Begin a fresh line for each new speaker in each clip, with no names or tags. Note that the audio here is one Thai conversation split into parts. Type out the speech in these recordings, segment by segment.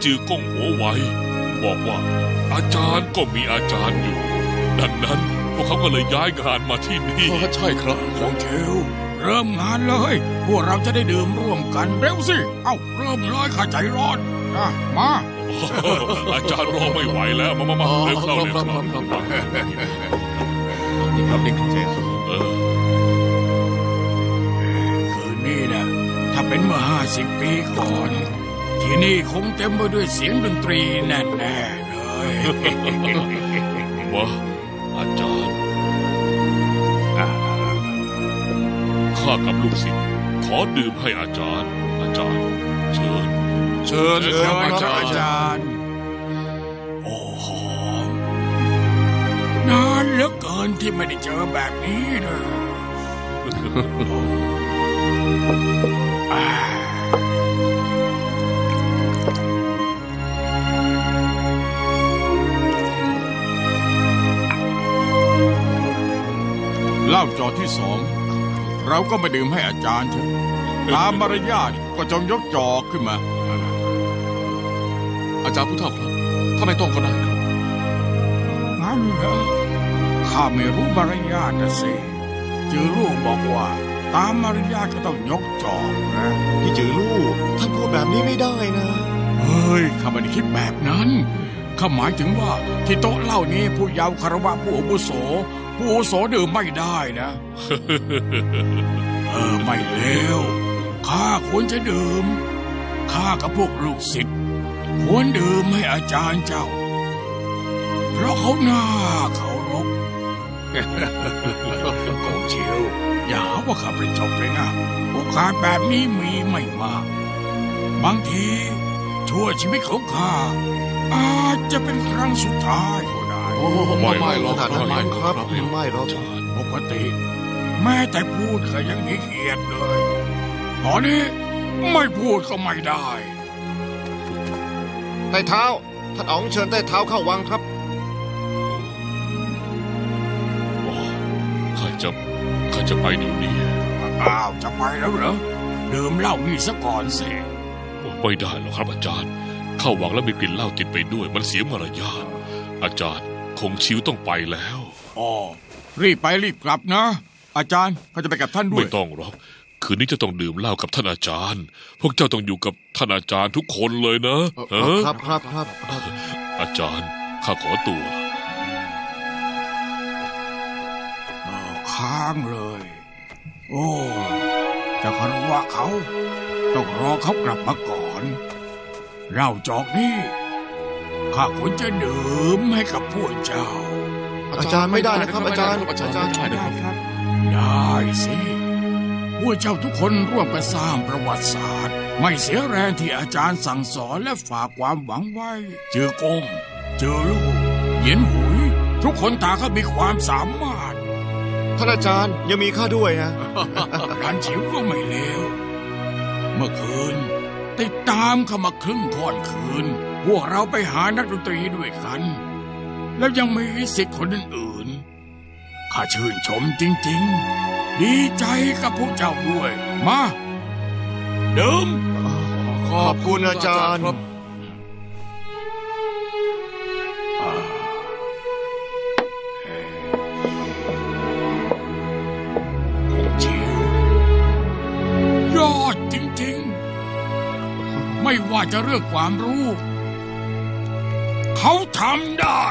จือก้งหัวไวบอกว่าอาจารย์ก็มีอาจารย์อยู่ดังนั้นพวกเขาก็เลยย้ายงานมาที่นี่
ใช่ครับ
คงเชียวเริ่มงานเลยพวกเราจะได้ดื่มร่วมกันเร็วสิเอ้าเริ่มเลยข้าใจร้อนมา
อาจารย์รอไม่ไหวแล้วมาเร็วเข้าเลย
นี่ครับนี่ครับ
คืนนี้นะถ้าเป็นเมื่อ50 ปีก่อนที่นี่คงเต็มไปด้วยเสียงดนตรีแน่ๆเลย
ว่าอาจารย์ข้ากับลูกศิษย์ขอดื่มให้อาจารย์เชิญ
อาจารย์โอ้โหนานเหลือเกินที่ไม่ได้เจอแบบนี้นะเหล้าจอที่2เราก็มาดื่มให้อาจารย์เถอะตามมารยาทก็จงยกจอกขึ้นมา
อาจารย์ผู้เฒ่าครับถ้าไม่ต้องก็ได้ครับ
งั้นเหรอข้าไม่รู้มารยาทนะสิจือลู่บอกว่าตามมารยาทก็ต้องยกจอกนะ
พี่จือลู่ท่านพูดแบบนี้ไม่ได้นะ
เฮ้ยข้าไม่ได้คิดแบบนั้นข้าหมายถึงว่าที่โต๊ะเหล้านี้ผู้เยาว์คารวะผู้อาวุโสดื่มไม่ได้นะไม่เลวข้าควรจะดื่มข้ากับพวกลูกศิษย์ควรดื่มให้อาจารย์เจ้าเพราะเขาน่าเคารพกงเชียวอย่าว่าข้าเป็นจบเลยนะโอกาสแบบนี้มีไม่มากบางทีชั่วชีวิตของข้าอาจจะเป็นครั้งสุดท้ายก็ได้
ไม่หรอก
ครับไม่หรอก
ปกติแม้แต่พูดก็ยังขี้เกียจเลยตอนนี้ไม่พูดก็ไม่ได้
ใต้เท้าท่านอ๋องเชิญใต้เท้าเข้าวังครับ
ข้าจะไปเดี๋ยวนี้
อ้าวจะไปแล้วเหรอดื่มเหล้านี่ซะก่อนสิ
ไม่ได้หรอกครับอาจารย์เข้าวังแล้วมีกลิ่นเหล้าติดไปด้วยมันเสียมารยาทอาจารย์คงชิวต้องไปแล้ว
รีบไปรีบกลับนะอาจารย์เขาจะไปกับท่านด้วย
ไม่ต้องหรอกคืนนี้จะต้องดื่มเหล้ากับท่านอาจารย์พวกเจ้าต้องอยู่กับท่านอาจารย์ทุกคนเลยนะครับอาจารย์ข้าขอตัว
ค้างเลยโอ้จะคารวะเขาต้องรอเขากลับมาก่อนเหล้าจอกนี่ข้าควรจะดื่มให้กับพวกเจ้า
อาจารย์ไม่ได้นะครับอาจารย์
ได้ครับได้สิพวกเจ้าทุกคนร่วมกันสร้างประวัติศาสตร์ไม่เสียแรงที่อาจารย์สั่งสอนและฝากความหวังไว้เจอกงเจอลูกเหยียนหุยทุกคนต่างก็มีความสามารถ
ท่านอาจารย์ยังมีข้าด้วยนะ
การฉิวก็ไม่เลวเมื่อคืนติดตามเข้ามาครึ่งค่อนคืนพวกเราไปหานักดนตรีด้วยกันแล้วยังมีศิษย์คนอื่นๆข้าชื่นชมจริงๆดีใจกับพวกเจ้าด้วยมาดื่ม
ขอบคุณอาจารย์
ยอดจริงๆไม่ว่าจะเรื่องความรู้เขาทำได้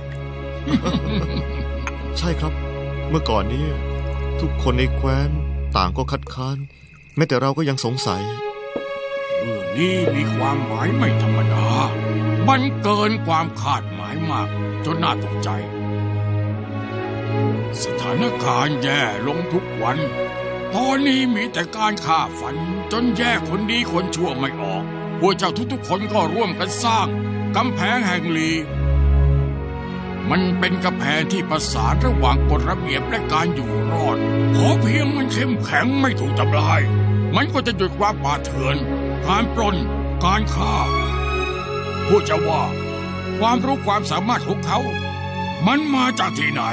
ใช่ครับเมื่อก่อนนี้ทุกคนในแคว้นต่างก็คัดค้านแม้แต่เราก็ยังสงสัย
เรื่องนี้มีความหมายไม่ธรรมดามันเกินความคาดหมายมากจนน่าตกใจสถานการณ์แย่ลงทุกวันตอนนี้มีแต่การฆ่าฟันจนแยกคนดีคนชั่วไม่ออกพวกเจ้าทุกๆคนก็ร่วมกันสร้างกำแพงแห่งลีมันเป็นกำแพงที่ประสานระหว่างกฎระเบียบและการอยู่รอดขอเพียงมันเข้มแข็งไม่ถูกทำลายมันก็จะหยุดความป่าเถื่อนการปล้นการฆ่าพวกเจ้าว่าความรู้ความสามารถของเขามันมาจากที่ไหน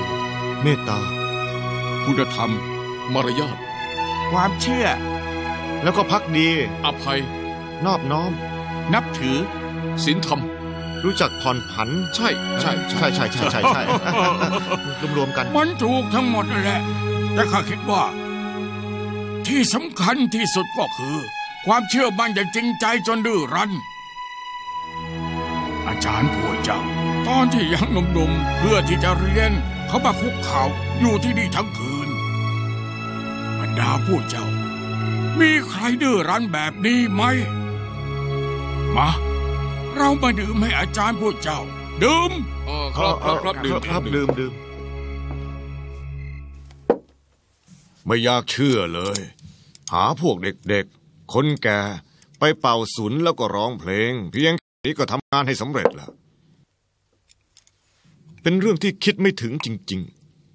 เมตตา
คุณธรรมมารยาท
ความเชื่อ
แล้วก็พักดี
อภัย
นอบน้อม
นับถือศีลธรรม
รู้จักผ่อนผัน
ใช่ใช่
ใช่ใช่ใช่ใช่ใช่ รวมๆกัน
มันถูกทั้งหมดนั่นแหละ แต่ข้าคิดว่า ที่สำคัญที่สุดก็คือ ความเชื่อมั่นอย่างจริงใจจนดื้อรั้น อาจารย์พวกเจ้าตอนที่ยังหนุ่มๆเพื่อที่จะเรียนเขามาคุกเข่าอยู่ที่นี่ทั้งคืนบรรดาพวกเจ้า มีใครดื้อรั้นแบบนี้ไหมมาเรามาดื่มให้อาจารย์พวกเจ้าดื่ม
ครับดื่ม
ครับดื่ม
ไม่อยากเชื่อเลย หาพวกเด็กๆคนแก่ไปเป่าสุนแล้วก็ร้องเพลง เพียงนี้ก็ทำงานให้สำเร็จแล้ว
เป็นเรื่องที่คิดไม่ถึงจริง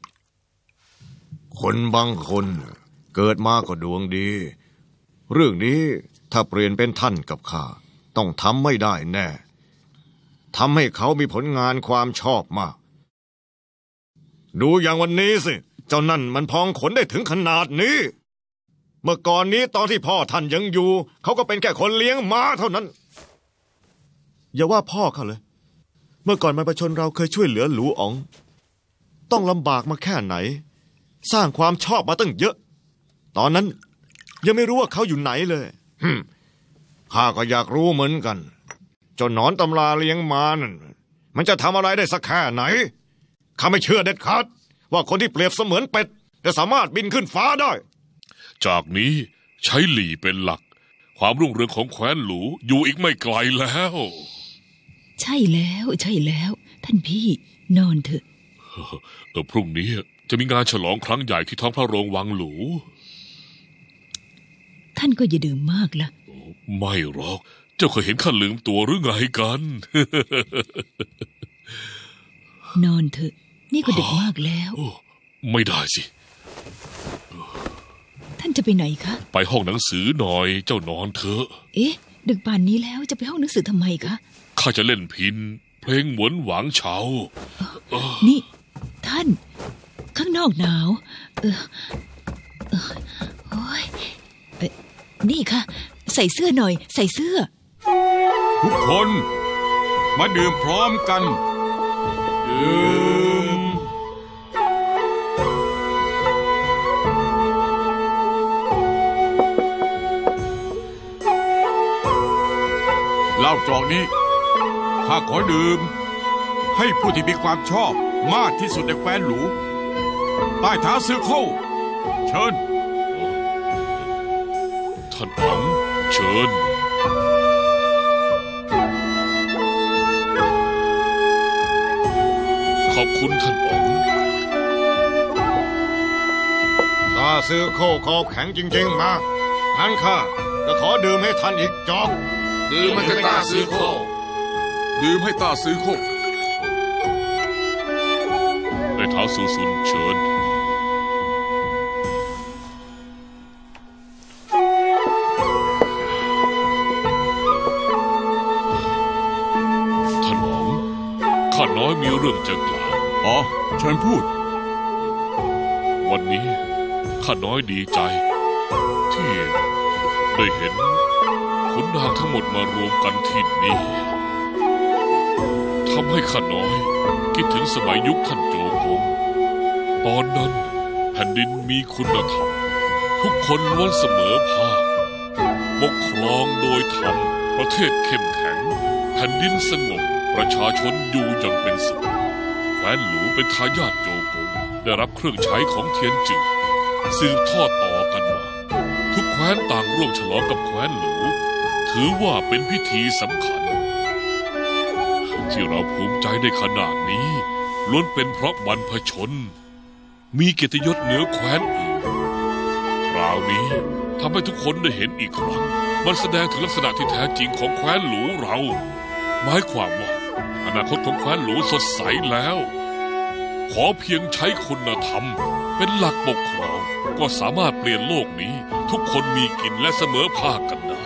คนบางคนเกิดมาก็ดวงดี เรื่องนี้ถ้าเปลี่ยนเป็นท่านกับข้าต้องทำไม่ได้แน่ทำให้เขามีผลงานความชอบมาก ดูอย่างวันนี้สิเจ้านั่นมันพองขนได้ถึงขนาดนี้ เมื่อก่อนนี้ตอนที่พ่อท่านยังอยู่เขาก็เป็นแค่คนเลี้ยงม้าเท่านั้น
ๆ อย่าว่าพ่อเขาเลย เมื่อก่อนบรรพชนเราเคยช่วยเหลือหลูอ๋อง ต้องลำบากมาแค่ไหน สร้างความชอบมาตั้งเยอะ ตอนนั้นยังไม่รู้ว่าเขาอยู่ไหนเลย
ข้าก็อยากรู้เหมือนกันเจ้าหนอนตำราเลี้ยงม้านั่นมันจะทำอะไรได้สักแค่ไหนข้าไม่เชื่อเด็ดขาดว่าคนที่เปรียบเสมือนเป็ดจะสามารถบินขึ้นฟ้าได้
จากนี้ใช้หลี่เป็นหลัก ความรุ่งเรืองของแคว้นหลูอยู่อีกไม่ไกลแล้ว
ใช่แล้วใช่แล้ว ท่านพี่นอนเถอะ
พรุ่งนี้จะมีงานฉลองครั้งใหญ่ที่ท้องพระโรงวังหลู
ท่านก็อย่าดื่มมากละ
ไม่หรอกเจ้าเคยเห็นข้าลืมตัวหรือไงกัน
นอนเถอะนี่ก็ดึกมากแล้ว
ไม่ได้สิ
ท่านจะไปไหนคะ
ไปห้องหนังสือหน่อยเจ้านอนเถอะ
เอ๊ะ ดึกป่านนี้แล้วจะไปห้องหนังสือทำไมคะ
ข้าจะเล่นพินเพลงหวนหวางเฉา
นี่ ท่านข้างนอกหนาวโอ้ยนี่ค่ะใส่เสื้อหน่อยใส่เสื้อ
ทุกคนมาดื่มพร้อมกันดื่มเหล้าจอกนี้ข้าขอดื่มให้ผู้ที่มีความชอบมากที่สุดในแคว้นหลูใต้เท้าซื้อโค้เชิญ
ท่านอ๋องเชิญขอบคุณท่านอ๋อง
ถ้าซื้อโค้คอแข็งจริงๆมางั้นข้าจะขอดื่มให้ท่านอีกจอก
ดื่มให้ตาซื้อโคดื่มให้ตาซื้อโค
ในเท้าซูซุนเชิญท่านอ๋องข้าน้อยมีเรื่องจะกล่าว
อ๋อเชิญพูด
วันนี้ข้าน้อยดีใจ ที่ได้เห็นขุนนางทั้งหมดมารวมกันที่นี่ทำให้ข้าน้อยคิดถึงสมัยยุคท่านโจกงตอนนั้นแผ่นดินมีคุณธรรมทุกคนล้วนเสมอภาคปกครองโดยธรรมประเทศเข้มแข็งแผ่นดินสงบประชาชนอยู่อย่างเป็นสุขแคว้นหลูเป็นทายาทโจกงได้รับเครื่องใช้ของเทียนจือสืบทอดต่อกันมาทุกแคว้นต่างร่วมฉลองกับแคว้นหลูถือว่าเป็นพิธีสำคัญที่เราภูมิใจในขนาดนี้ล้วนเป็นเพราะบรรพชนมีเกียรติยศเหนือแคว้นอื่นคราวนี้ทำให้ทุกคนได้เห็นอีกครั้งมันแสดงถึงลักษณะที่แท้จริงของแคว้นหลูเราหมายความว่าอนาคตของแคว้นหลูสดใสแล้วขอเพียงใช้คุณธรรมเป็นหลักปกครองก็สามารถเปลี่ยนโลกนี้ทุกคนมีกินและเสมอภาคกันได้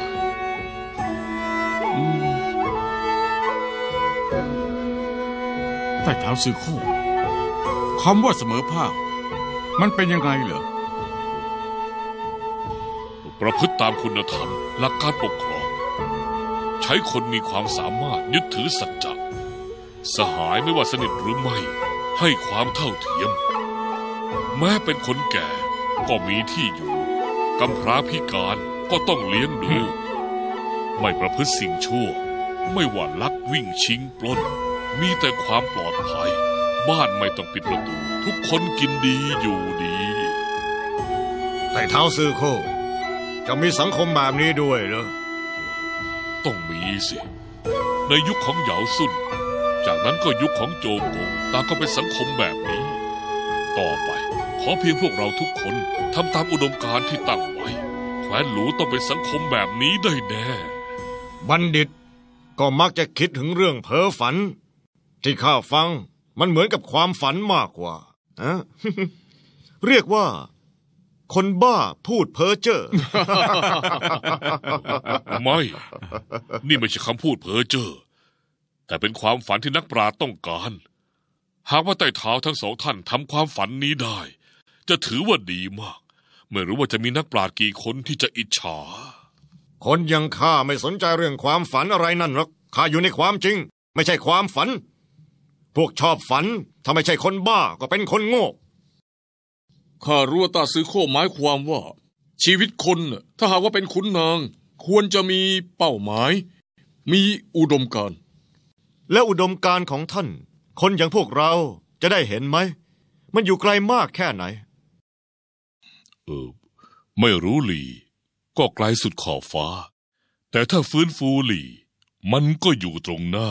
ใต้เท้าซื้อโค้คำว่าเสมอภาคมันเป็นยังไงเหรอ
ประพฤติตามคุณธรรมหลักการปกครองใช้คนมีความสามารถยึดถือสัจจะสหายไม่ว่าสนิทหรือไม่ให้ความเท่าเทียมแม้เป็นคนแก่ก็มีที่อยู่กำพร้าพิการก็ต้องเลี้ยงดูไม่ประพฤติสิ่งชั่วไม่ว่าลักวิ่งชิงปล้นมีแต่ความปลอดภัยบ้านไม่ต้องปิดประตูทุกคนกินดีอยู่ดี
แต่เท้าซือโคจะมีสังคมแบบนี้ด้วยเหรอ
ต้องมีสิในยุคของเหยาซุ่นจากนั้นก็ยุคของโจโกงต่างก็เป็นสังคมแบบนี้ต่อไปขอเพียงพวกเราทุกคนทำตามอุดมการณ์ที่ตั้งไว้แคว้นหลูต้องเป็นสังคมแบบนี้ได้แน่
บัณฑิตก็มักจะคิดถึงเรื่องเพ้อฝันที่ข้าฟังมันเหมือนกับความฝันมากกว่า
เรียกว่าคนบ้าพูดเพ้อเจ้อ
ไม่นี่ไม่ใช่คำพูดเพ้อเจ้อแต่เป็นความฝันที่นักปราชญ์ต้องการหากว่าไต่เท้าทั้งสองท่านทำความฝันนี้ได้จะถือว่าดีมากไม่รู้ว่าจะมีนักปราชญ์กี่คนที่จะอิจฉา
คนอย่างข้าไม่สนใจเรื่องความฝันอะไรนั่นหรอกข้าอยู่ในความจริงไม่ใช่ความฝันพวกชอบฝันถ้าไม่ใช่คนบ้าก็เป็นคนโง่
ข้ารู้ว่าตาซื้อโคหมายความว่าชีวิตคนถ้าหากว่าเป็นขุนนางควรจะมีเป้าหมายมีอุดมการณ์
และอุดมการณ์ของท่านคนอย่างพวกเราจะได้เห็นไหมมันอยู่ไกลมากแค่ไหน
ไม่รู้หลี่ก็ไกลสุดขอบฟ้าแต่ถ้าฟื้นฟูหลี่มันก็อยู่ตรงหน้า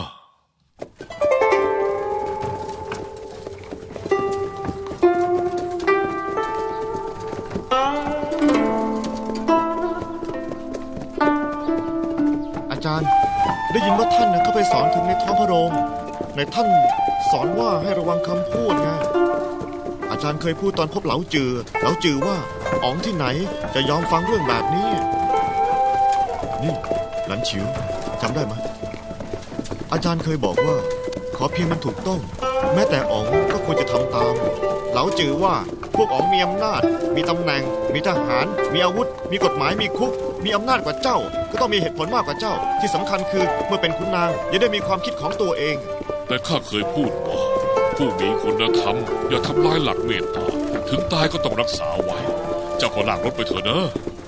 อาจารย์ได้ยินว่าท่านเข้าไปสอนถึงในท้องพระโรงในท่านสอนว่าให้ระวังคำพูดไงอาจารย์เคยพูดตอนพบเหลาจือว่าอ๋องที่ไหนจะยอมฟังเรื่องแบบนี้นี่หลันฉิวจำได้ไหมอาจารย์เคยบอกว่าขอเพียงมันถูกต้องแม้แต่อ๋องก็ควรจะทำตามเหลาจือว่าพวกอ๋องมีอำนาจมีตำแหน่งมีทหารมีอาวุธมีกฎหมายมีคุกมีอำนาจกว่าเจ้าก็ต้องมีเหตุผลมากกว่าเจ้าที่สำคัญคือเมื่อเป็นขุนนางอย่าได้มีความคิดของตัวเอง
แต่ข้าเคยพูดว่าผู้มีคุณธรรมอย่าทำลายหลักเมตตาถึงตายก็ต้องรักษาไว้เจ้าก็ลากรถไปเถอะนะ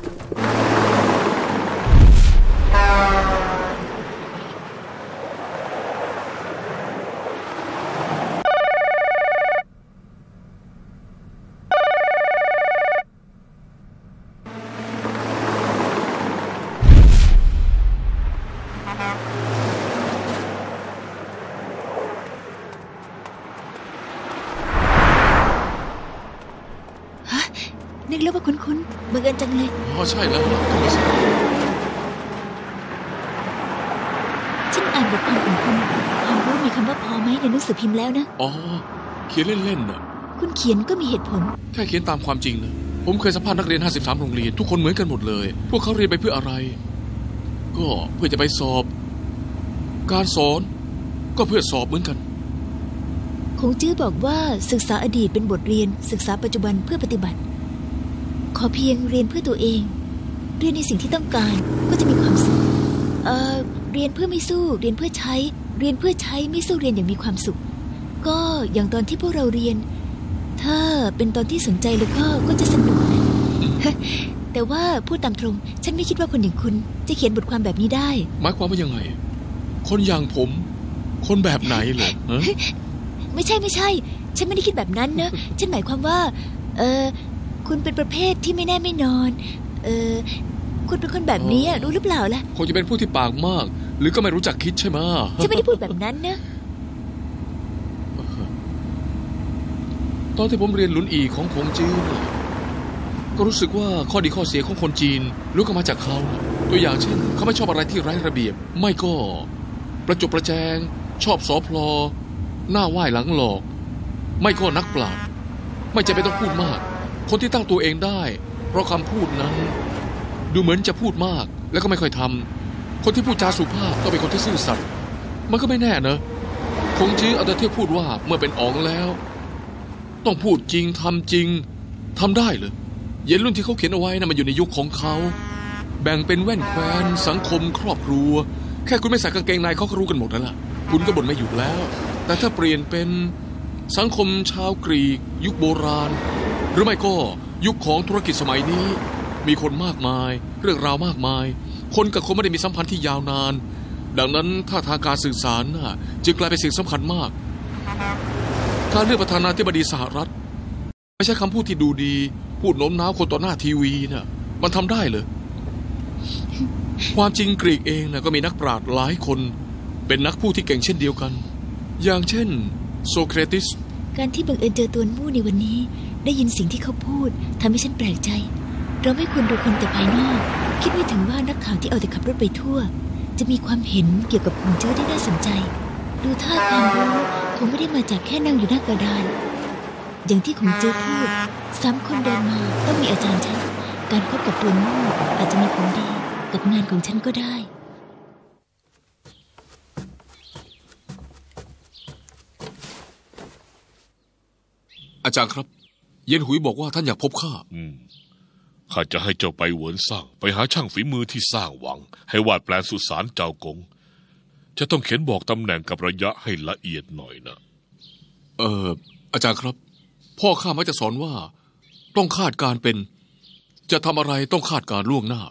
นึกแล้วว่าคุ้นๆบังเอิญจังเลย
ใช่แล้ว
ฉันอ่านบทความของคุณความรู้มีคำว่าพอไหมในหนังสือพิมพ์แล้วนะ
เขียนเล่นๆน่ะ
คุณเขียนก็มีเหตุผล
แค่เขียนตามความจริงนะผมเคยสัมภาษณ์นักเรียน53โรงเรียนทุกคนเหมือนกันหมดเลยพวกเขาเรียนไปเพื่ออะไรก็เพื่อจะไปสอบการสอนก็เพื่อสอบเหมือนกัน
คงจื้อบอกว่าศึกษาอดีตเป็นบทเรียนศึกษาปัจจุบันเพื่อปฏิบัติขอเพียงเรียนเพื่อตัวเองเรียนในสิ่งที่ต้องการก็จะมีความสุขเรียนเพื่อไม่สู้เรียนเพื่อใช้เรียนเพื่อใช้ไม่สู้เรียนอย่างมีความสุขก็อย่างตอนที่พวกเราเรียนถ้าเป็นตอนที่สนใจแล้วก็จะสนุกนะแต่ว่าพูดตามตรงฉันไม่คิดว่าคนอย่างคุณจะเขียนบทความแบบนี้ได้
หมายความว่ายังไงคนอย่างผมคนแบบไหนเหรอ
ไม่ใช่ฉันไม่ได้คิดแบบนั้นนะฉันหมายความว่าคุณเป็นประเภทที่ไม่แน่ไม่นอนคุณเป็นคนแบบนี้รู้หรือเปล่าล่ะ
คงจะเป็นผู้ที่ปากมากหรือก็ไม่รู้จักคิดใช่ไหม
ฉันไม่ได้พูดแบบนั้นนะ
ตอนที่ผมเรียนหลุนอีของคงจื้อก็รู้สึกว่าข้อดีข้อเสียของคนจีนรู้กันมาจากเขาตัวอย่างเช่นเขาไม่ชอบอะไรที่ไร้ระเบียบไม่ก็ประจบประแจงชอบสอพลอหน้าไหว้หลังหลอกไม่ก็นักปราชญ์ไม่จำเป็นต้องพูดมากคนที่ตั้งตัวเองได้เพราะคำพูดนั้นดูเหมือนจะพูดมากแล้วก็ไม่ค่อยทำคนที่พูดจาสุภาพต้องเป็นคนที่ซื่อสัตย์มันก็ไม่แน่นะคงจื้อเอาแต่เที่ยวพูดว่าเมื่อเป็นอ๋องแล้วต้องพูดจริงทำจริงทำได้เลยเย็นรุ่นที่เขาเขียนเอาไว้นะมันอยู่ในยุคของเขาแบ่งเป็นแว่นแคว้นสังคมครอบครัวแค่คุณไม่ใส่กางเกงในเขาก็รู้กันหมดแล้วล่ะคุณก็บ่นไม่หยุดแล้วแต่ถ้าเปลี่ยนเป็นสังคมชาวกรีกยุคโบราณหรือไม่ก็ยุคของธุรกิจสมัยนี้มีคนมากมายเรื่องราวมากมายคนกับคนไม่ได้มีสัมพันธ์ที่ยาวนานดังนั้นถ้าทางการสื่อสารจึงกลายเป็นสิ่งสำคัญมากการเลือกประธานาธิบดีสหรัฐไม่ใช่คำพูดที่ดูดีพูดโน้มน้าวคนต่อหน้าทีวีน่ะมันทำได้เลยความจริงกรีกเองก็มีนักปราชญ์หลายคนเป็นนักพูดที่เก่งเช่นเดียวกันอย่างเช่นโซเครติส
การที่บังเอิญเจอตัวมู่ในวันนี้ได้ยินสิ่งที่เขาพูดทำให้ฉันแปลกใจเราไม่ควรดูคนแต่ภายนอกคิดไม่ถึงว่านักข่าวที่เอาแต่ขับรถไปทั่วจะมีความเห็นเกี่ยวกับคงเจ้อได้น่าสนใจดูท่าทางรู้คงไม่ได้มาจากแค่นั่งอยู่หน้ากระดานอย่างที่คงเจ้อพูด3 คนเดินมาต้องมีอาจารย์ฉันการคบกับตัวมู่อาจจะมีผลดีกับงานของฉันก็ได้
อาจารย์ครับเย็นหุยบอกว่าท่านอยากพบข้า
ข้าจะให้เจ้าไปเหวินซ่างไปหาช่างฝีมือที่สร้างวังให้วาดแปลนสุสานเจ้ากงจะต้องเขียนบอกตำแหน่งกับระยะให้ละเอียดหน่อยนะ
อาจารย์ครับพ่อข้ามักจะสอนว่าต้องคาดการเป็นจะทำอะไรต้องคาดการล่วงหน้า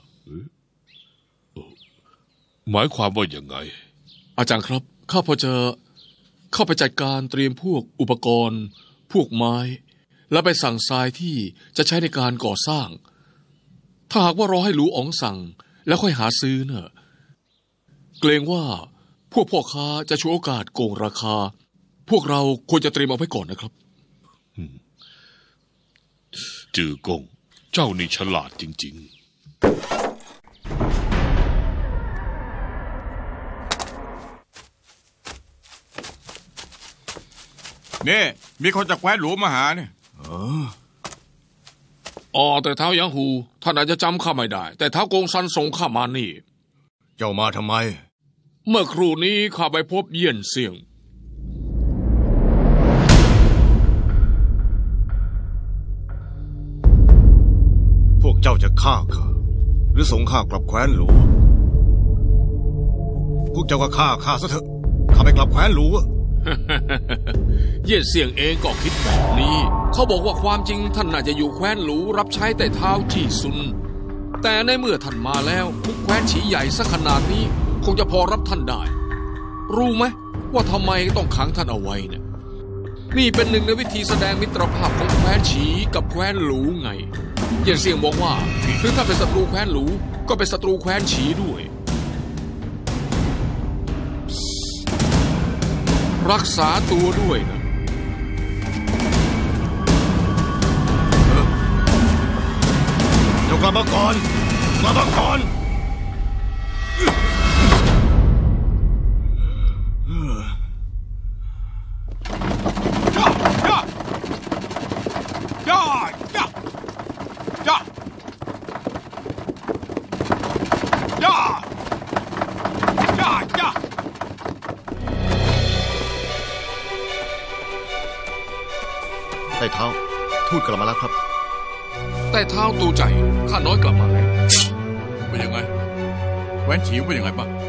หมายความว่าอย่างไง
อาจารย์ครับข้าพอจะเข้าไปจัดการเตรียมพวกอุปกรณ์พวกไม้แล้วไปสั่งทรายที่จะใช้ในการก่อสร้างถ้าหากว่ารอให้หลูอ๋องสั่งแล้วค่อยหาซื้อเกรงว่าพวกพ่อค้าจะฉวยโอกาสโกงราคาพวกเราควรจะเตรียมเอาไว้ก่อนนะครับ
จื่อกงเจ้านี่ฉลาดจริงๆ
นี่มีคนจากแคว้นหลวงมาหาเนี่ย
แต่เท้ายังหูท่านอาจจะจำข้าไม่ได้แต่เท้ากงซันส่งข้ามานี่
เจ้ามาทำไม
เมื่อครู่นี้ข้าไปพบเยี่ยนเสี่ยง
พวกเจ้าจะฆ่าข้าหรือส่งข้ากลับแคว้นหลวงพวกเจ้าก็ฆ่าข้าซะเถอะข้าไม่กลับแคว้นหลวง
เย่เสี่ยงเองก็คิดแบบนี้เขาบอกว่าความจริงท่านน่าจะอยู่แคว้นหลูรับใช้แต่เท้าจี้ซุนแต่ในเมื่อท่านมาแล้วทุกแคว้นฉีใหญ่สักขนาดนี้คงจะพอรับท่านได้รู้ไหมว่าทำไมต้องขังท่านเอาไว้เนี่ยนี่เป็นหนึ่งในวิธีแสดงมิตรภาพของแคว้นฉีกับแคว้นหลูไงเย่เสี่ยงบอกว่าถึงถ้าเป็นศัตรูแคว้นหลูก็เป็นศัตรูแคว้นฉีด้วยรักษาตัวด้วยนะ
เดี๋ยวกลับมาก่อนกลับมาก่อนไต่เท้าทูตกลับมาแล้วครับ
ไต่เท้าตูใจข้าน้อยกลับมาแล้ว
เป็นยังไงแคว้นฉีเป็นยังไงบ้าง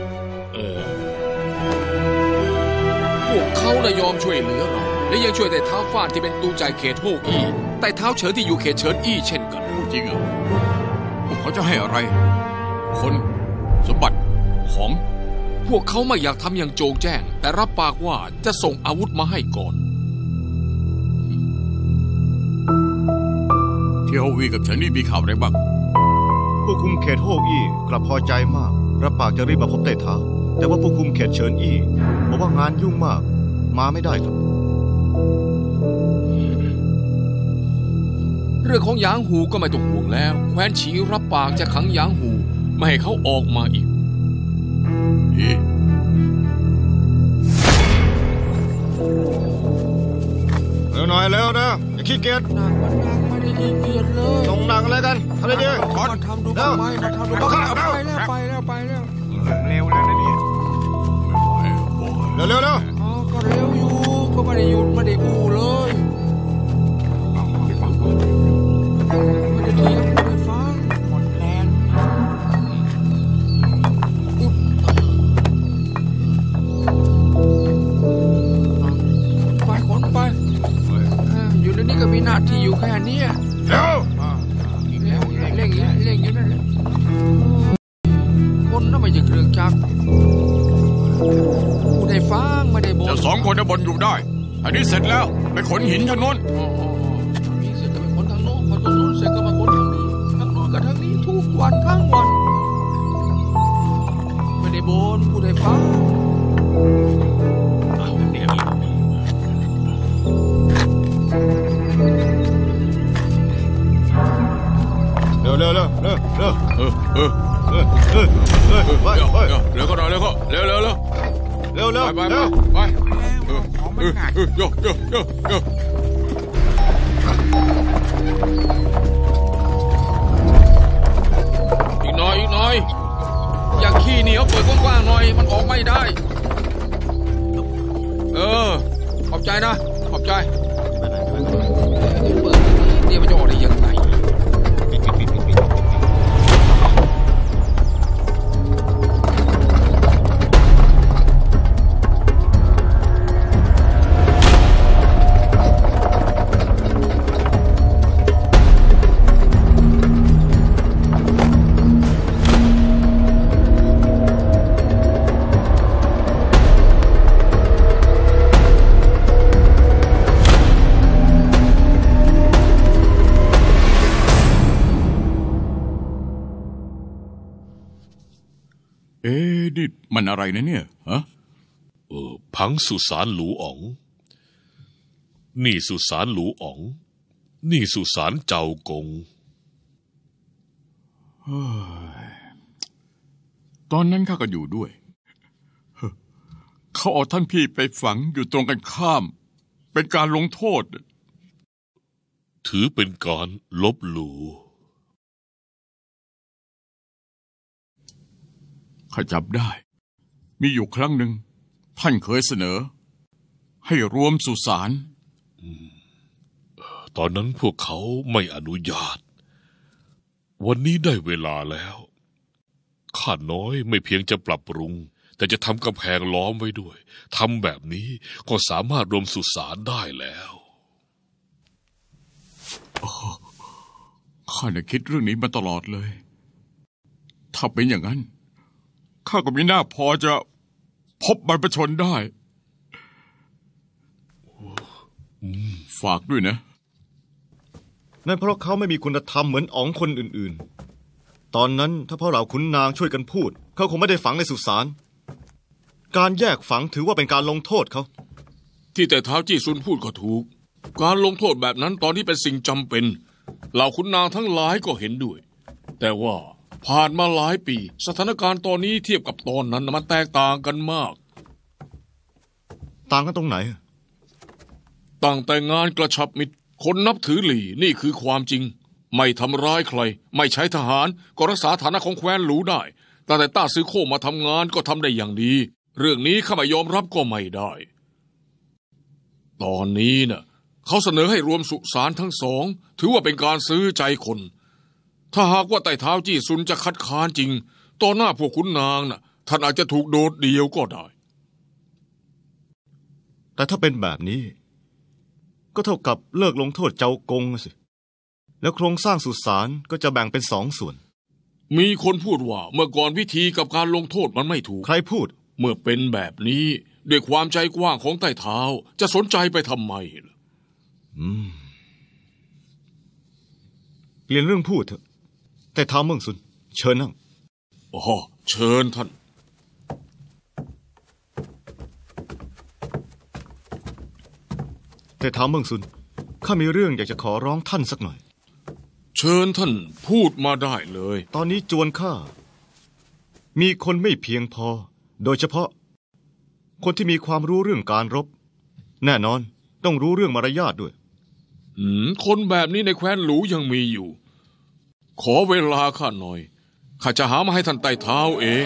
พวกเขาได้ยอมช่วยเหลือเราและยังช่วยไต่เท้าฟาดที่เป็นตูใจเขตโฮอี้ไต่เท้าเฉินที่อยู่เขตเฉินอี้เช่นกัน
จริงเหรอพวกเขาจะให้อะไรคนสมบัติของ
พวกเขาไม่อยากทำอย่างโจงแจ้งแต่รับปากว่าจะส่งอาวุธมาให้ก่อน
ที่โฮอี้กับเฉินอี้มีข่าวอะไรบ้าง
ผู้คุมเขตโฮอี้กลับพอใจมากรับปากจะรีบมาพบไต่เท้าแต่ว่าผู้คุมเขตเฉินอี้บอกว่างานยุ่งมากมาไม่ได้ครับ
เรื่องของหยางหูก็ไม่ต้องห่วงแล้วแคว้นฉีรับปากจะขังหยางหูไม่ให้เขาออกมาอีก
เร็วหน่อยเร็วนะอย่าขี้เกียจ
หนักมันยังไม่ได้ขี้เกียจเลย
ส่งหนักอะไรกันทำอะไรดี
มาทำดูบ้างไหมมาทำดูบ้างไปแล้ว
เร็วแล้วนะเนี่ย
เร็ว
ก็เร็วอยู่ก็ไม่ได้หยุดไม่ได้อู้เลยไม่ได้เถียงไม่ได้ฟังหมดแรงก็มีหน้าที่อยู่แค่นี้
เร็ว
อีกแล้วเร่งอยู่นั่นแหละคนน่ะไม่ใช่เครื่องจักรผู้ได้ฟังไม่ได้บ่น
จะ2 คนจะบ่นอยู่ได้อันนี้เสร็จแล้วไปขนหินทางโน้น
มีเสร็จก็ไปขนทางโน้นพอตรงโน้นเสร็จก็มาขนทางนี้ทางโน้นกับทางนี้ทุกวันทั้งวันไม่ได้บ่นผู้ได้ฟัง
เร็วไปไป
เร็วก็หน่อยเร็วก็เร็วไปโย
อีกหน่อยอย่าขี้เหนียวเปิดกว้างๆหน่อยมันออกไม่ได้ขอบใจนะขอบใจเปิดเดี๋ยวมันจะออกได้ยังไง
นี่มันอะไรนะเนี่ยฮะ
พังสุสานหลูอ๋องนี่สุสานหลูอ๋องนี่สุสานเจ้ากง
ตอนนั้นข้าก็อยู่ด้วยเขาเอาท่านพี่ไปฝังอยู่ตรงกันข้ามเป็นการลงโทษ
ถือเป็นการลบหลู่
ข้าจับได้มีอยู่ครั้งหนึ่งท่านเคยเสนอให้รวมสุสาน
ตอนนั้นพวกเขาไม่อนุญาตวันนี้ได้เวลาแล้วข้าน้อยไม่เพียงจะปรับปรุงแต่จะทำกำแพงล้อมไว้ด้วยทำแบบนี้ก็สามารถรวมสุสานได้แล้ว
ข้าน่ะคิดเรื่องนี้มาตลอดเลยถ้าเป็นอย่างนั้นข้าก็มีหน้าพอจะพบบรรพชนได้ฝากด้วยนะ
นั่นเพราะเขาไม่มีคุณธรรมเหมือนอ๋องคนอื่นๆตอนนั้นถ้าพ่อเราขุนนางช่วยกันพูดเขาคงไม่ได้ฝังในสุสานการแยกฝังถือว่าเป็นการลงโทษเขา
ที่แต่เท้าจี้ซุนพูดก็ถูกการลงโทษแบบนั้นตอนที่เป็นสิ่งจำเป็นเหล่าขุนนางทั้งหลายก็เห็นด้วยแต่ว่าผ่านมาหลายปีสถานการณ์ตอนนี้เทียบกับตอนนั้นมันแตกต่างกันมาก
ต่างกันตรงไหน
ตั้งแต่งานกระชับมิตรคนนับถือหลี่นี่คือความจริงไม่ทำร้ายใครไม่ใช้ทหารก็รักษาฐานะของแคว้นหลูได้ตั้งแต่ต้าซื้อโคมาทำงานก็ทำได้อย่างดีเรื่องนี้ข้าไม่ยอมรับก็ไม่ได้ตอนนี้น่ะเขาเสนอให้รวมสุสานทั้งสองถือว่าเป็นการซื้อใจคนถ้าหากว่าไต่เท้าจี้ซุนจะคัดค้านจริงต่อหน้าพวกขุนนางน่ะท่านอาจจะถูกโดดเดี่ยวก็ได้
แต่ถ้าเป็นแบบนี้ก็เท่ากับเลิกลงโทษเจ้ากงสิแล้วโครงสร้างสุสานก็จะแบ่งเป็น2 ส่วน
มีคนพูดว่าเมื่อก่อนวิธีกับการลงโทษมันไม่ถูก
ใครพูด
เมื่อเป็นแบบนี้ด้วยความใจกว้างของไต่เท้าจะสนใจไปทำไม
เปลี่ยนเรื่องพูดเถอะแต่เท้าเมืองซุนเชิญนั่ง
เชิญท่าน
แต่เท้าเมืองซุนข้ามีเรื่องอยากจะขอร้องท่านสักหน่อย
เชิญท่านพูดมาได้เลย
ตอนนี้จวนข้ามีคนไม่เพียงพอโดยเฉพาะคนที่มีความรู้เรื่องการรบแน่นอนต้องรู้เรื่องมารยาทด้วย
คนแบบนี้ในแคว้นหลูยังมีอยู่ขอเวลาข้าหน่อยข้าจะหามาให้ท่านไต่เท้าเอง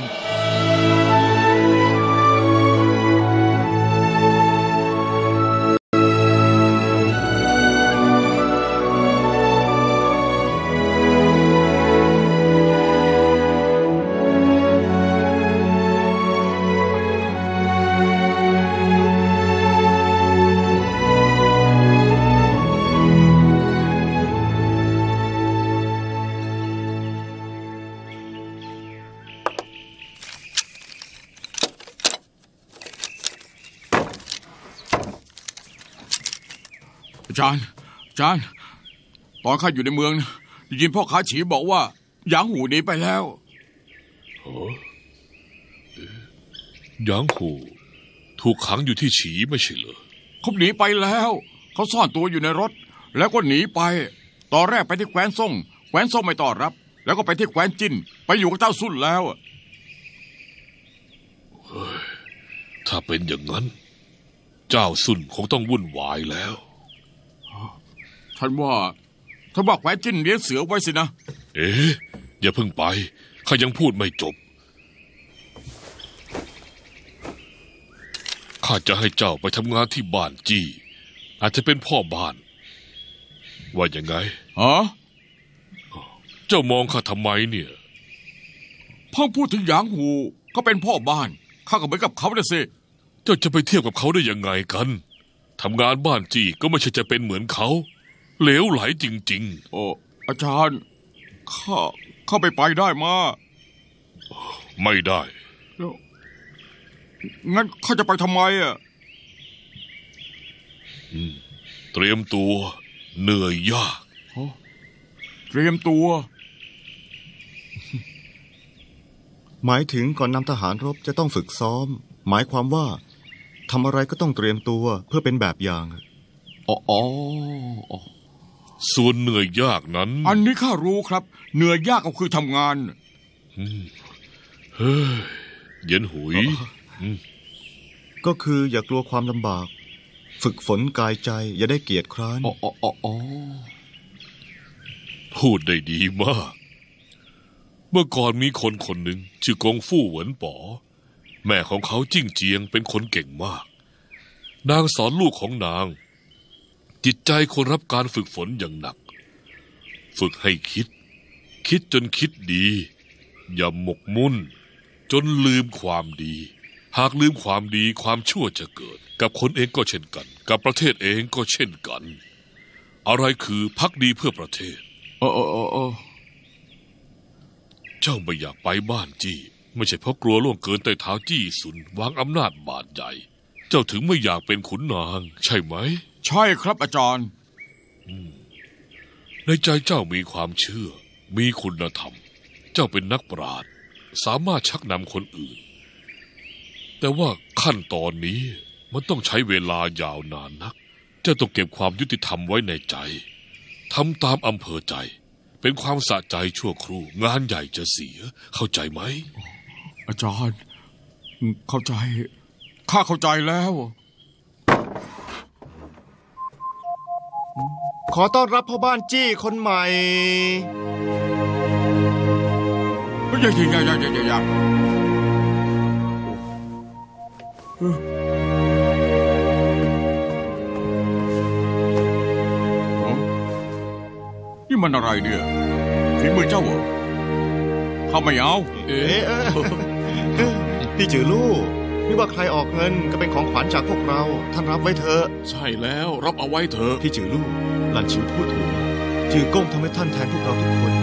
อาจารย์ตอนข้าอยู่ในเมืองนะได้ยินพ่อค้าฉีบอกว่าหยางหูหนีไปแล้ว
หยางหูถูกขังอยู่ที่ฉีไม่ใช่เหรอ
เขาหนีไปแล้วเขาซ่อนตัวอยู่ในรถแล้วก็หนีไปตอนแรกไปที่แคว้นซ่งไม่ต้อนรับแล้วก็ไปที่แคว้นจิ้นไปอยู่กับเจ้าซุ่นแล้ว
ถ้าเป็นอย่างนั้นเจ้าซุ่นคงต้องวุ่นวายแล้ว
ท่านว่าแคว้นจิ้นเลี้ยงเสือไว้สินะ
อย่าเพิ่งไปข้ายังพูดไม่จบข้าจะให้เจ้าไปทำงานที่บ้านจี้อาจจะเป็นพ่อบ้านว่ายังไงเจ้ามองข้าทำไมเนี่ย
พ่อพูดถึงหยางหูก็เป็นพ่อบ้านข้าก็เหมือนกับเขาน่ะสิ
เจ้าจะไปเทียบกับเขาได้ยังไงกันทำงานบ้านจี้ก็ไม่ใช่จะเป็นเหมือนเขาเหลวไหลจริงๆ
โอ้อาจารย์ข้าไปได้มา
ไม่ได้
งั้นข้าจะไปทำไม
เตรียมตัวเหนื่อยยาก
เตรียมตัว
หมายถึงก่อนนำทหารรบจะต้องฝึกซ้อมหมายความว่าทำอะไรก็ต้องเตรียมตัวเพื่อเป็นแบบอย่าง
ส่วนเหนื่อยยากนั้น
อันนี้ข้ารู้ครับเหนื่อยยากก็คือทำงาน
เย็นหุย
ก็คืออย่ากลัวความลำบากฝึกฝนกายใจอย่าได้เกียจคร้าน
พูดได้ดีมากเมื่อก่อนมีคนหนึ่งชื่อกงฟู่เหวินป๋อแม่ของเขาจิ้งเจียงเป็นคนเก่งมากนางสอนลูกของนางจิตใจคนรับการฝึกฝนอย่างหนักฝึกให้คิดจนคิดดีอย่าหมกมุ่นจนลืมความดีหากลืมความดีความชั่วจะเกิดกับคนเองก็เช่นกันกับประเทศเองก็เช่นกันอะไรคือภักดีเพื่อประเทศเจ้าไม่อยากไปบ้านจี้ไม่ใช่เพราะกลัวล่วงเกินใต้เท้าจี้ซุนวางอำนาจบาดใหญ่เจ้าถึงไม่อยากเป็นขุนนางใช่ไหม
ใช่ครับอาจารย์
ในใจเจ้ามีความเชื่อมีคุณธรรมเจ้าเป็นนักปราชญ์สามารถชักนำคนอื่นแต่ว่าขั้นตอนนี้มันต้องใช้เวลายาวนานนักเจ้าต้องเก็บความยุติธรรมไว้ในใจทำตามอำเภอใจเป็นความสะใจชั่วครู่งานใหญ่จะเสียเข้าใจไหม
อาจารย์เข้าใจข้าเข้าใจแล้ว
ขอต้อนรับพ่อบ้านจี้คนใหม่
อย่านี่มันอะไรเนี่ยฝีมือเจ้าเหรอข้าไม่เอา
พี่จือลู่ไม่ว่าใครออกเงินก็เป็นของขวัญจากพวกเราท่านรับไว้เถอะ
ใช่แล้วรับเอาไว้เถอะ
พี่จือลู่หลันชิวพูดถูกจือก้งทำให้ท่านแทนพวกเราทุกคน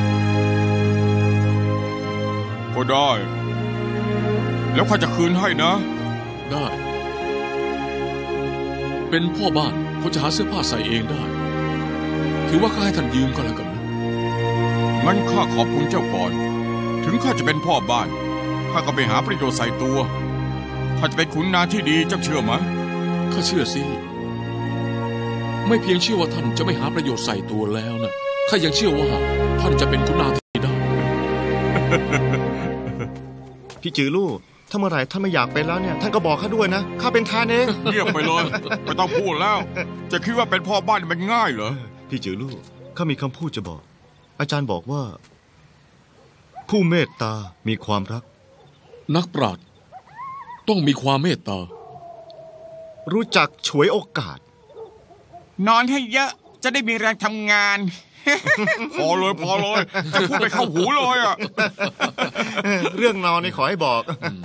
ก็ได้แล้วข้าจะคืนให้นะ
ได้เป็นพ่อบ้านเขาจะหาเสื้อผ้าใส่เองได้ถือว่าข้าให้ท่านยืมก็แล้วกัน
งั้นข้าขอบคุณเจ้าก่อนถึงข้าจะเป็นพ่อบ้านข้าก็ไปหาประโยชน์ใส่ตัวข้าจะเป็นขุนนางที่ดีเจ้าเชื่อไหม
ข้าเชื่อสิไม่เพียงเชื่อว่าท่านจะไม่หาประโยชน์ใส่ตัวแล้วนะข้ายังเชื่อว่าท่านจะเป็นขุนนางที่ดีได้
พี่จือลู่ถ้าเมื่อไหร่ท่านไม่อยากเป็นแล้วเนี่ยท่านก็บอกข้าด้วยนะข้าเป็นทานเอง
เงียบไปเลยไม่ต้องพูดแล้วจะคิดว่าเป็นพ่อบ้านมันง่ายเหรอ
พี่จือลู่ข้ามีคำพูดจะบอกอาจารย์บอกว่าผู้เมตตามีความรัก
นักปราชญ์ต้องมีความเมตตา
รู้จักฉวยโอกาส
นอนให้เยอะจะได้มีแรงทำงานพอเลยจะพูดไปเข้าหูเลยอ่ะ
เรื่องนอนนี่ขอให้บอก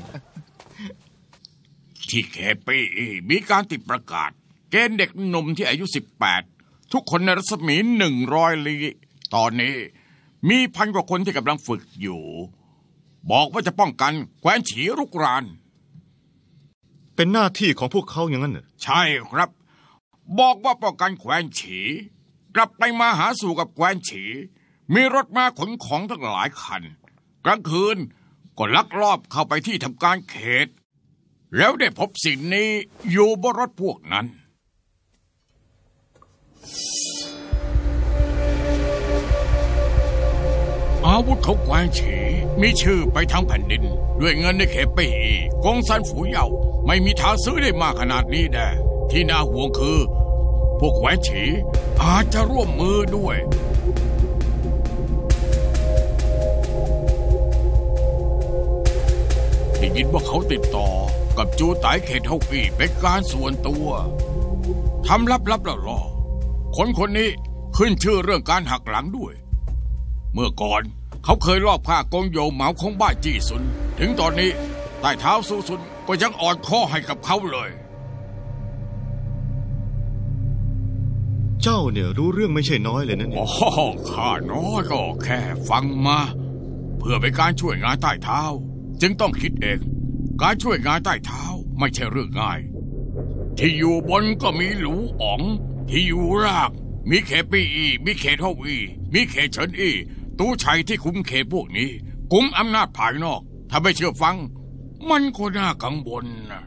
ที่เคปีมีการติดประกาศเกณฑ์เด็กหนุ่มที่อายุ18ทุกคนในรัศมี100 ลี้ตอนนี้มี1,000 กว่าคนที่กำลังฝึกอยู่บอกว่าจะป้องกันแคว้นฉีรุกราน
เป็นหน้าที่ของพวกเขาอย่างนั้นเหรอ
ใช่ครับบอกว่าป้องกันแคว้นฉี กลับไปมาหาสู่กับแคว้นฉี มีรถมาขนของทั้งหลายคันกลางคืนก็ลักลอบเข้าไปที่ทำการเขต แล้วได้พบสิ่งนี้อยู่บนรถพวกนั้นอาวุธของแคว้นฉีมีชื่อไปทั้งแผ่นดินด้วยเงินในเขตเป่อีกงซันฝูเหย่าไม่มีทางซื้อได้มากขนาดนี้แน่ที่น่าห่วงคือพวกแคว้นฉีอาจจะร่วมมือด้วยได้ยินว่าเขาติดต่อกับจูไตเขตเฮาปีเป็นการส่วนตัวทำลับๆล่อๆคนนี้ขึ้นชื่อเรื่องการหักหลังด้วยเมื่อก่อนเขาเคยลอบฆ่ากงโยเหมาของบ้านจี้ซุนถึงตอนนี้ใต้เท้าซูซุนก็ยังอ่อนข้อให้กับเขาเลย
เจ้าเนี่ยรู้เรื่องไม่ใช่น้อยเลยนะเนี่ย
ข้าน้อยก็แค่ฟังมาเพื่อเป็นการช่วยงานใต้เท้าจึงต้องคิดเองการช่วยงานใต้เท้าไม่ใช่เรื่องง่ายที่อยู่บนก็มีหลูอ๋องที่อยู่ล่างมีเขตปีอีมีเขตเฮาอีมีเขตเฉินอีตู้ชัยที่คุมเขตพวกนี้กุมอำนาจภายนอกถ้าไม่เชื่อฟังมันก็น่ากังวลนะ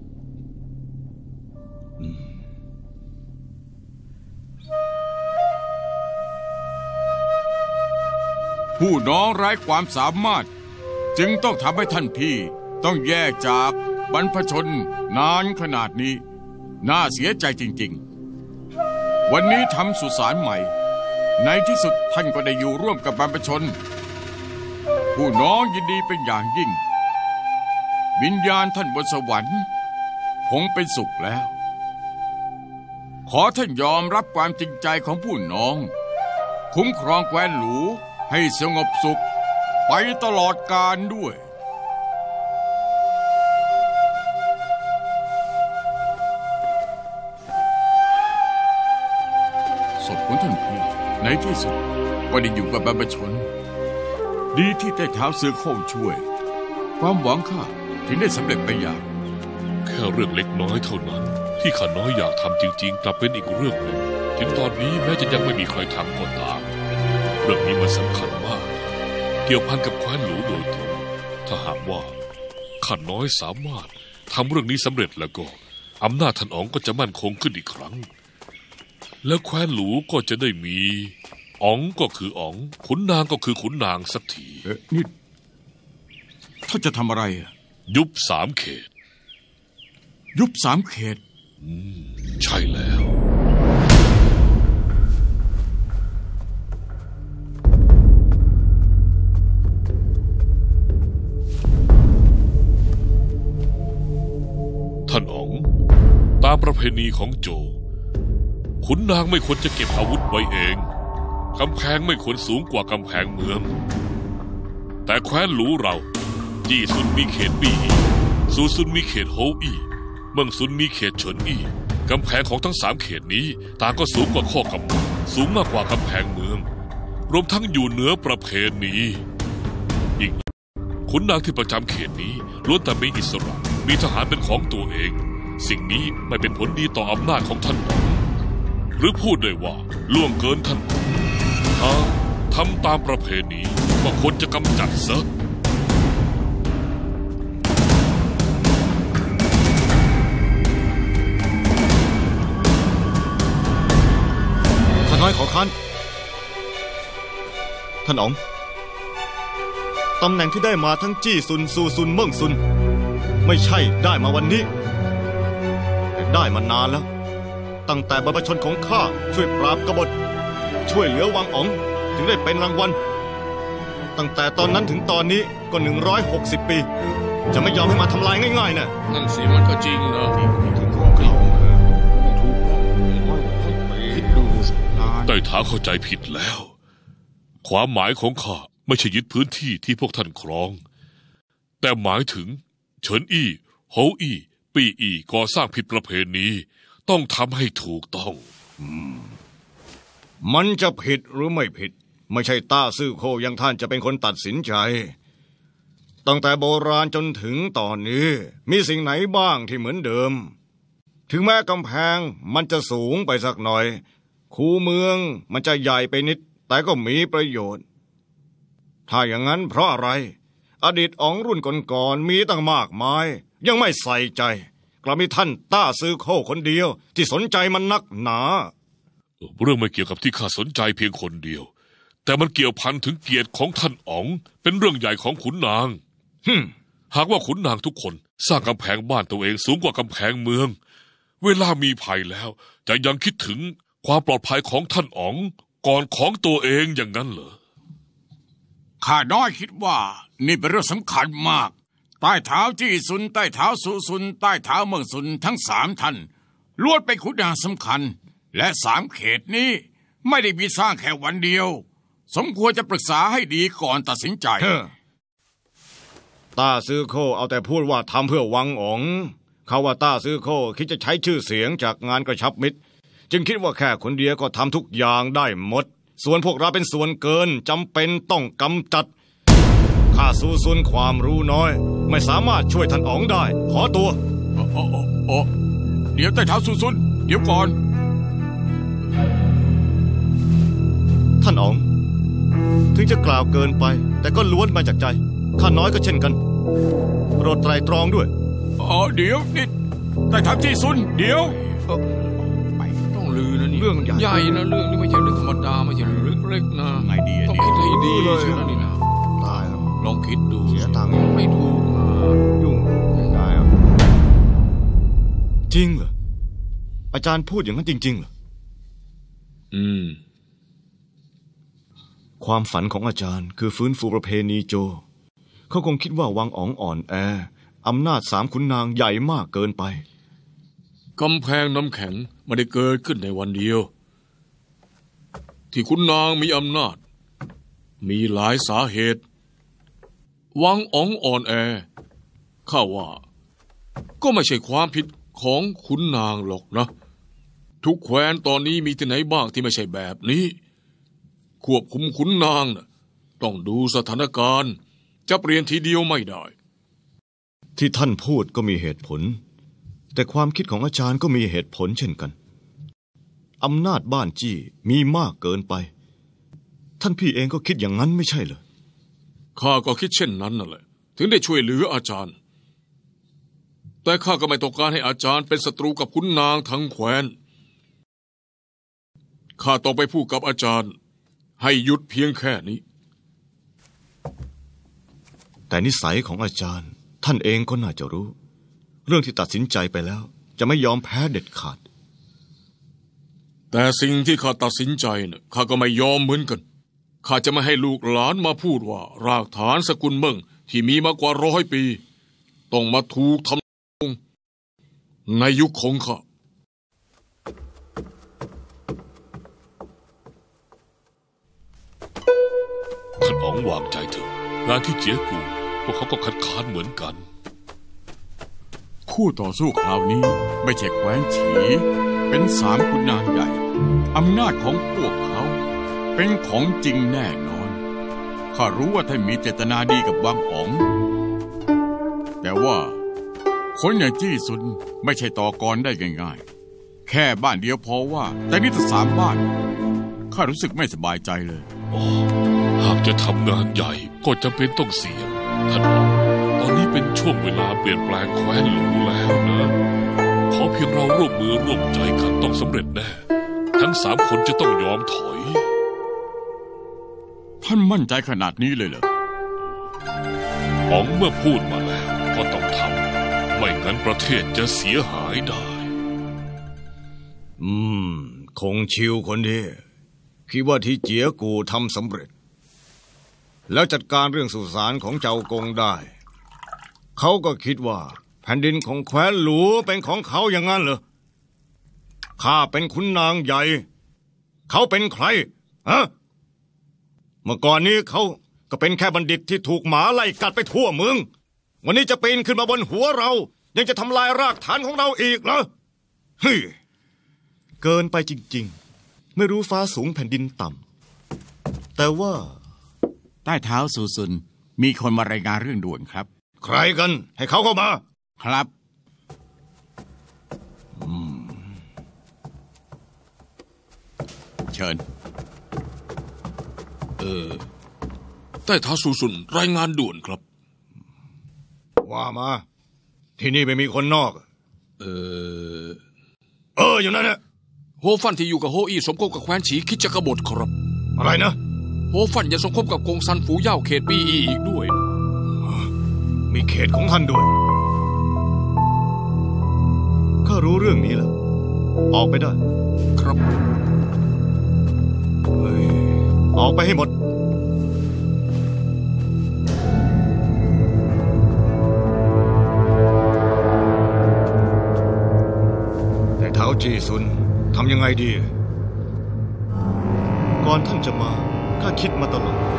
ผู้น้องไร้ความสามารถจึงต้องทำให้ท่านพี่ต้องแยกจากบรรพชนนานขนาดนี้น่าเสียใจจริงๆวันนี้ทำสุสานใหม่ในที่สุดท่านก็ได้อยู่ร่วมกับบรรพชนผู้น้องยินดีเป็นอย่างยิ่งวิญญาณท่านบนสวรรค์คงเป็นสุขแล้วขอท่านยอมรับความจริงใจของผู้น้องคุ้มครองแคว้นหลูให้สงบสุขไปตลอดกาลด้วยศพของท่านพี่ในที่สุดก็ได้อยู่กับบรรพชนดีที่ใต้เท้าเสือโค้งช่วยความหวังข้าถึงได้สำเร็จไปอย่าง
แค่เรื่องเล็กน้อยเท่านั้นที่ข้าน้อยอยากทำจริงๆกลับเป็นอีกเรื่องหนึ่งถึงตอนนี้แม้จะยังไม่มีใครทำก็ตามเรื่องนี้มันสำคัญมากเกี่ยวพันกับแคว้นหลูโดยตรงถ้าหากว่าข้าน้อยสามารถทำเรื่องนี้สำเร็จแล้วก็อำนาจท่านอ๋องก็จะมั่นคงขึ้นอีกครั้งแล้วแคว้นหลูก็จะได้มีอ๋องก็คืออ๋องขุนนางก็คือขุนนางสักที
นี่ถ้าจะทำอะไร
ยุบ3 เขต
ยุบ3 เขต
ใช่แล้ว ท่านอ๋องตามประเพณีของโจขุนนางไม่ควรจะเก็บอาวุธไว้เองกำแพงไม่ควรสูงกว่ากำแพงเมืองแต่แคว้นหลูเราจี้ซุนมีเขตปีอีซูซุนมีเขตโฮอีเมืองซุนมีเขตเฉินอีกำแพงของทั้ง3 เขตนี้ต่างก็สูงกว่าข้อกำหนดสูงมากกว่ากำแพงเมืองรวมทั้งอยู่เหนือประเพณีอีกขุนนางที่ประจำเขตนี้ล้วนแต่มีอิสระมีทหารเป็นของตัวเองสิ่งนี้ไม่เป็นผลดีต่ออำนาจของท่านหรือพูดได้ว่าล่วงเกินท่านถ้าทำตามประเพณีก็ควรจะกำจัดซะ
ท่านน้อยขอค้านท่านอ๋องตำแหน่งที่ได้มาทั้งจี้ซุนซูซุนเมิ่งซุนไม่ใช่ได้มาวันนี้แต่ได้มานานแล้วตั้งแต่บรรพชนของข้าช่วยปราบกบฏช่วยเหลือวังอ๋องถึงได้เป็นรางวัลตั้งแต่ตอนนั้นถึงตอนนี้ก็160 ปีจะไม่ยอมให้มาทำลายง่ายๆนะ
นั่นสิมันก็จริงนะ
ใต้เท้าเข้าใจผิดแล้วความหมายของข้าไม่ใช่ยึดพื้นที่ที่พวกท่านครองแต่หมายถึงเฉินอี้โฮอี้ปีอี้ก่อสร้างผิดประเพณีต้องทำให้ถูกต้อง
มันจะผิดหรือไม่ผิดไม่ใช่ต้าซื่อโคอย่างท่านจะเป็นคนตัดสินใจตั้งแต่โบราณจนถึงตอนนี้มีสิ่งไหนบ้างที่เหมือนเดิมถึงแม้กำแพงมันจะสูงไปสักหน่อยคูเมืองมันจะใหญ่ไปนิดแต่ก็มีประโยชน์ถ้าอย่างนั้นเพราะอะไรอดีตอ๋องรุ่นก่อนๆมีตั้งมากมายยังไม่ใส่ใจกลับมีท่านต้าซื้อโค้คนเดียวที่สนใจมันนักหนา
เรื่องไม่เกี่ยวกับที่ข้าสนใจเพียงคนเดียวแต่มันเกี่ยวพันถึงเกียรติของท่านอ๋องเป็นเรื่องใหญ่ของขุนนางหากว่าขุนนางทุกคนสร้างกำแพงบ้านตัวเองสูงกว่ากำแพงเมืองเวลามีภัยแล้วจะยังคิดถึงความปลอดภัยของท่านอ๋องก่อนของตัวเองอย่างนั้นเหรอ
ข้าน้อยคิดว่านี่เป็นเรื่องสำคัญมากใต้เท้าจี้ซุนใต้เท้าสุซุนใต้เท้าเมืองซุนทั้ง3 ท่านล้วนเป็นขุนนางสำคัญและ3 เขตนี้ไม่ได้มีสร้างแค่วันเดียวสมควรจะปรึกษาให้ดีก่อนตัดสินใจ
ต้าซื้อโคเอาแต่พูดว่าทำเพื่อวังอ๋องเขาว่าต้าซื้อโคคิดจะใช้ชื่อเสียงจากงานกระชับมิตรจึงคิดว่าแค่คนเดียวก็ทำทุกอย่างได้หมดส่วนพวกเราเป็นส่วนเกินจำเป็นต้องกำจัดข้าสู้ซุนความรู้น้อยไม่สามารถช่วยท่านอ๋องได้ขอตัว
เดี๋ยวใต้เท้าสุซุนเดี๋ยวก่อน
ท่านอ๋องถึงจะกล่าวเกินไปแต่ก็ล้วนมาจากใจข้าน้อยก็เช่นกันโปรดไตร่ตรองด้วย
เดี๋ยวนี่ใต้เท้าจี้ซุนเดี๋ยว
ต้องลือนะนี่
เรื่องใหญ่
นะเรื่องนี้ไม่ใช่เรื่องธรรมดาไม่ใช่เรื่องเล็กๆนะ
ไงดี
ต้องคิดให้ดีใช่ไหมนี่นะ
ตายแล้ว
ลองคิดดู
เสียตังค์
ไม่ถูกนะ
ยุ่งได้ครับจริงเหรออาจารย์พูดอย่างนั้นจริงๆเหรอความฝันของอาจารย์คือฟื้นฟูประเพณีโจเขาคงคิดว่าวังอ๋องอ่อนแออำนาจ3 ขุนนางใหญ่มากเกินไป
กำแพงน้ำแข็งไม่ได้เกิดขึ้นในวันเดียวที่ขุนนางมีอำนาจมีหลายสาเหตุวังอ๋องอ่อนแอข้าว่าก็ไม่ใช่ความผิดของขุนนางหรอกนะทุกแคว้นตอนนี้มีที่ไหนบ้างที่ไม่ใช่แบบนี้ควบคุมขุนนางนะต้องดูสถานการณ์จะเปลี่ยนทีเดียวไม่ได้
ที่ท่านพูดก็มีเหตุผลแต่ความคิดของอาจารย์ก็มีเหตุผลเช่นกันอำนาจบ้านจี้มีมากเกินไปท่านพี่เองก็คิดอย่างนั้นไม่ใช่เหรอ
ข้าก็คิดเช่นนั้นนั่นแหละถึงได้ช่วยเหลืออาจารย์แต่ข้าก็ไม่ต้องการให้อาจารย์เป็นศัตรูกับขุนนางทั้งแคว้นข้าต้องไปพูดกับอาจารย์ให้หยุดเพียงแค่นี้
แต่นิสัยของอาจารย์ท่านเองก็น่าจะรู้เรื่องที่ตัดสินใจไปแล้วจะไม่ยอมแพ้เด็ดขาด
แต่สิ่งที่ข้าตัดสินใจเนี่ยข้าก็ไม่ยอมเหมือนกันข้าจะไม่ให้ลูกหลานมาพูดว่ารากฐานสกุลเมืองที่มีมากว่า100 ปีต้องมาถูกทำลายในยุคของข้า
ท่านอ๋องวางใจเถอะงานที่เจียกูพวกเขาก็คัดค้านเหมือนกัน
คู่ต่อสู้คราวนี้ไม่ใช่แคว้นฉีเป็น3 ขุนนางใหญ่อำนาจของพวกเขาเป็นของจริงแน่นอนข้ารู้ว่าท่านมีเจตนาดีกับวังอ๋องแต่ว่าคนอย่างจี้ซุนไม่ใช่ต่อกรได้ง่ายๆแค่บ้านเดียวพอว่าแต่นี่ถ้า3 บ้านข้ารู้สึกไม่สบายใจเลย
หากจะทำงานใหญ่ก็จำเป็นต้องเสี่ยงท่านอ๋องตอนนี้เป็นช่วงเวลาเปลี่ยนแปลงแคว้นหลูแล้วนะขอเพียงเราร่วมมือร่วมใจกันต้องสำเร็จแน่ทั้ง3 คนจะต้องยอมถอย
ท่านมั่นใจขนาดนี้เลยเหรอ
อ๋องเมื่อพูดมาแล้วก็ต้องทำไม่งั้นประเทศจะเสียหายได้
คงชิวคนนี้คิดว่าที่เจียกูทำสำเร็จแล้วจัดการเรื่องสุสานของเจ้ากงได้เขาก็คิดว่าแผ่นดินของแคว้นหลูเป็นของเขาอย่างนั้นเหรอข้าเป็นขุนนางใหญ่เขาเป็นใครฮะเมื่อก่อนนี้เขาก็เป็นแค่บัณฑิตที่ถูกหมาไล่กัดไปทั่วเมืองวันนี้จะปีนขึ้นมาบนหัวเรายังจะทำลายรากฐานของเราอีกเหรอเฮ้ย
เกินไปจริงๆไม่รู้ฟ้าสูงแผ่นดินต่ำแต่ว่า
ใต้เท้าสุซุนมีคนมารายงานเรื่องด่วนครับ
ใครกันให้เขาเข้ามา
ครับเชิญ
ใต้เท้าซูซุนรายงานด่วนครับ
ว่ามา ที่นี่ไม่มีคนนอก อยู่นั่นแหละ
โฮฟันที่อยู่กับโฮอี้สมคบกับแคว้นฉีคิดจะกบฏครับ
อะไรนะ
โฮฟันยังสมคบกับกงซันฝูเย่าเขตปีอีอีกด้วย
มีเขตของท่านด้วย ข้ารู้เรื่องนี้แล้ว ออกไปได้
ครับ
ออกไปให้หมด แต่เท้าจีซุนทำยังไงดี ก่อนท่านจะมาข้าคิดมาตลอด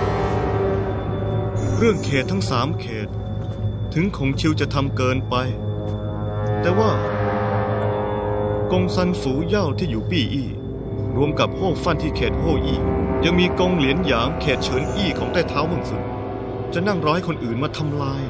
เรื่องเขตทั้ง3 เขต ถึงคงชิวจะทำเกินไป แต่ว่ากงซันฝูเย่าที่อยู่ปี้อี้รวมกับโฮฟันที่เขตโฮอี้ยังมีกงเหลียนหยางเขตเฉินอี้ของใต้เท้าเมืองซุนจะนั่งรอให้คนอื่นมาทำลาย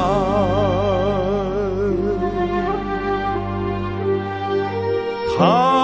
他